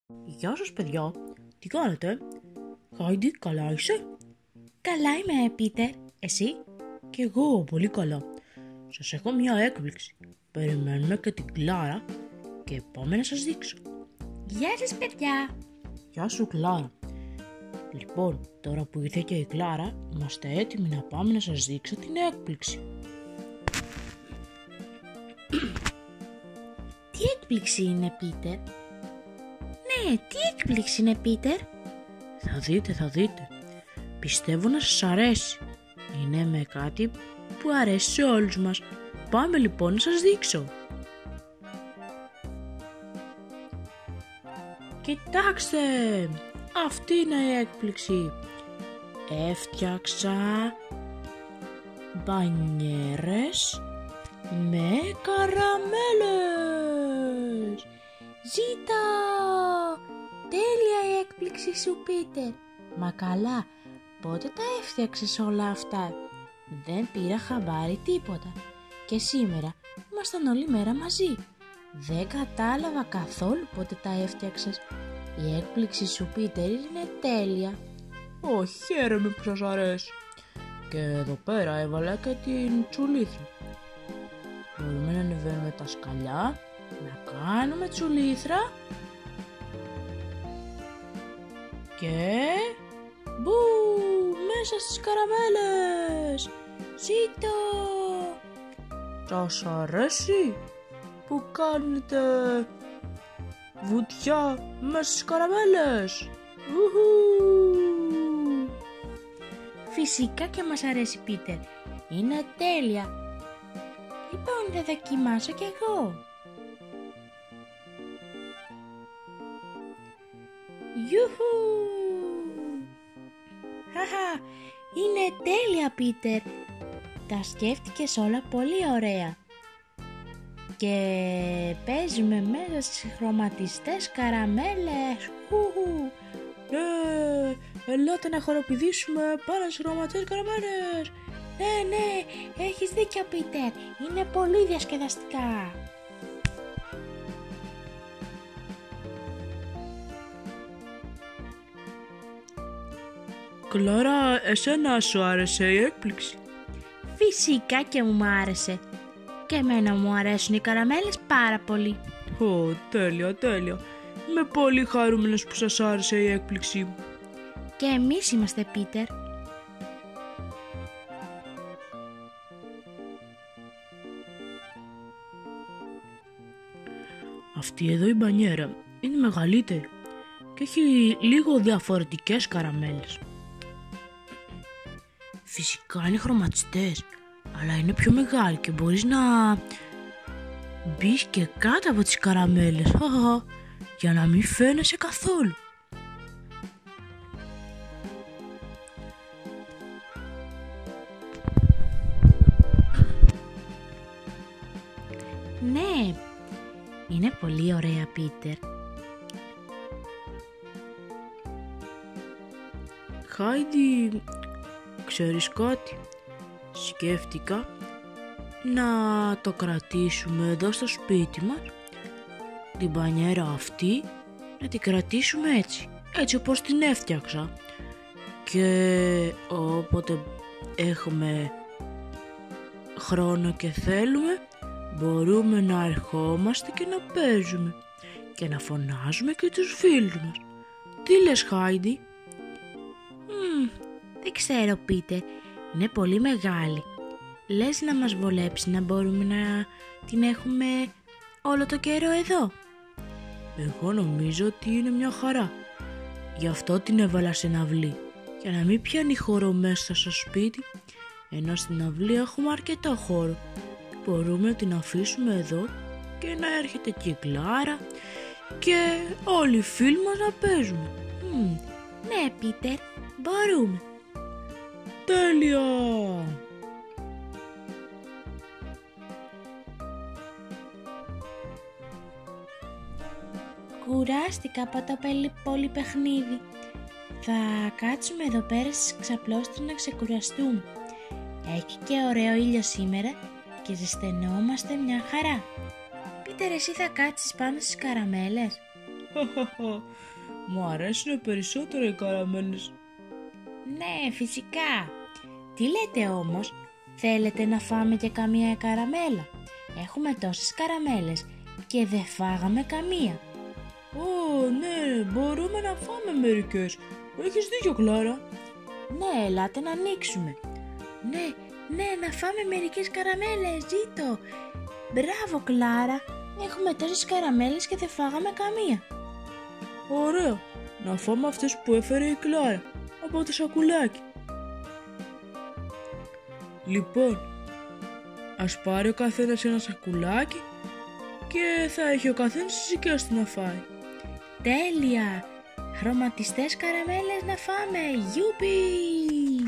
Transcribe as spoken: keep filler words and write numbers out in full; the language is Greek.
Γεια σας παιδιά, τι κάνετε? Χάιντι, καλά είσαι? Καλά είμαι, Πίτερ. Εσύ? Κι εγώ πολύ καλά. Σας έχω μια έκπληξη. Περιμένουμε και την Κλάρα και πάμε να σας δείξω. Γεια σας παιδιά. Γεια σου Κλάρα. Λοιπόν, τώρα που ήρθε και η Κλάρα, είμαστε έτοιμοι να πάμε να σας δείξω την έκπληξη. Τι έκπληξη είναι, Πίτερ? Ναι, τι έκπληξη είναι, Πίτερ? Θα δείτε, θα δείτε. Πιστεύω να σας αρέσει. Είναι με κάτι που αρέσει σε όλους μας. Πάμε λοιπόν να σας δείξω. Κοιτάξτε, αυτή είναι η έκπληξη. Έφτιαξα μπανιέρες με καραμέλες. Ζήτα! Τέλεια η έκπληξη σου, Πίτερ. Μα καλά, πότε τα έφτιαξες όλα αυτά? Δεν πήρα χαμπάρι τίποτα. Και σήμερα ήμασταν όλη μέρα μαζί. Δεν κατάλαβα καθόλου πότε τα έφτιαξες. Η έκπληξη σου, Πίτερ, είναι τέλεια. Ω, χαίρομαι που σας αρέσει. Και εδώ πέρα έβαλα και την τσουλήθρα. Μπορούμε να ανεβαίνουμε τα σκαλιά, να κάνουμε τσουλήθρα και μπου μέσα στις καραμέλες. Ζήτω! Σας αρέσει που κάνετε βουτιά μέσα στις καραμέλες? Ουχου! Φυσικά και μας αρέσει, Πίτερ. Είναι τέλεια. Λοιπόν, θα δοκιμάσω κι εγώ. Ιουχου! Χαχα, είναι τέλεια, Πίτερ. Τα σκέφτηκες όλα πολύ ωραία. Και παίζουμε μέσα στις χρωματιστές καραμέλες. Ουχου! Ναι, ελάτε να χοροπηδήσουμε πάνω στις χρωματιστές καραμέλες. Ναι, ναι, έχεις δίκιο, Πίτερ. Είναι πολύ διασκεδαστικά. Κλάρα, εσένα σου άρεσε η έκπληξη? Φυσικά και μου άρεσε. Και εμένα μου αρέσουν οι καραμέλες πάρα πολύ. Ω, τέλεια, τέλεια. Είμαι πολύ χαρούμενος που σας άρεσε η έκπληξή μου. Και εμείς είμαστε, Πίτερ. Αυτή εδώ η μπανιέρα είναι μεγαλύτερη και έχει λίγο διαφορετικές καραμέλες. Φυσικά είναι χρωματιστές, αλλά είναι πιο μεγάλη και μπορείς να μπεις και κάτω από τις καραμέλες, για να μην φαίνεσαι καθόλου. Ναι, είναι πολύ ωραία, Πίτερ. Χάιντι, ξέρεις κάτι? Σκέφτηκα να το κρατήσουμε εδώ στο σπίτι μας, την μπανιέρα αυτή, να την κρατήσουμε έτσι, έτσι όπως την έφτιαξα, και όποτε έχουμε χρόνο και θέλουμε, μπορούμε να ερχόμαστε και να παίζουμε και να φωνάζουμε και τους φίλους μας. Τι λες, Χάιντι? Μ, δεν ξέρω, Πίτερ. Είναι πολύ μεγάλη. Λες να μας βολέψει να μπορούμε να την έχουμε όλο το καιρό εδώ? Εγώ νομίζω ότι είναι μια χαρά. Γι' αυτό την έβαλα σε αυλή, για να μην πιάνει χώρο μέσα στο σπίτι, ενώ στην αυλή έχουμε αρκετό χώρο. Μπορούμε να την αφήσουμε εδώ και να έρχεται και η Κλάρα και όλοι οι φίλοι μας να παίζουμε. Μ, ναι, Πίτερ, μπορούμε. Τέλεια! Κουράστηκα από το πολύ παιχνίδι. Θα κάτσουμε εδώ πέρα στις ξαπλώστρες να ξεκουραστούμε. Έχει και ωραίο ήλιο σήμερα και ζεσθενόμαστε μια χαρά. Πίτερ, εσύ θα κάτσεις πάνω στις καραμέλες? Μου αρέσουν περισσότερο οι καραμέλες. Ναι, φυσικά. Τι λέτε όμως, θέλετε να φάμε και καμία καραμέλα? Έχουμε τόσες καραμέλες και δεν φάγαμε καμία. Ω, ναι, μπορούμε να φάμε μερικές. Έχεις δίκιο, Κλάρα. Ναι, ελάτε να ανοίξουμε. Ναι, ναι, να φάμε μερικές καραμέλες, ζήτω. Μπράβο, Κλάρα, έχουμε τόσες καραμέλες και δεν φάγαμε καμία. Ωραία, να φάμε αυτές που έφερε η Κλάρα από το σακουλάκι. Λοιπόν, ας πάρει ο καθένας ένα σακουλάκι και θα έχει ο καθένας τις δικές του να φάει. Τέλεια! Χρωματιστές καραμέλες να φάμε! Γιουπι!